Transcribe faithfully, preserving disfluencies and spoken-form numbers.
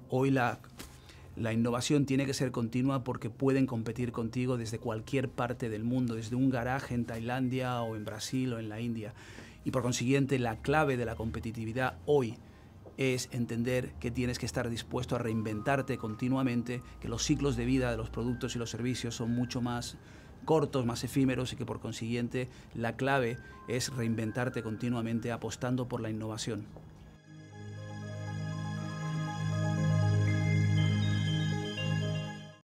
Hoy la, la innovación tiene que ser continua porque pueden competir contigo desde cualquier parte del mundo, desde un garaje en Tailandia o en Brasil o en la India. Y por consiguiente, la clave de la competitividad hoy es entender que tienes que estar dispuesto a reinventarte continuamente, que los ciclos de vida de los productos y los servicios son mucho más cortos, más efímeros, y que por consiguiente la clave es reinventarte continuamente apostando por la innovación.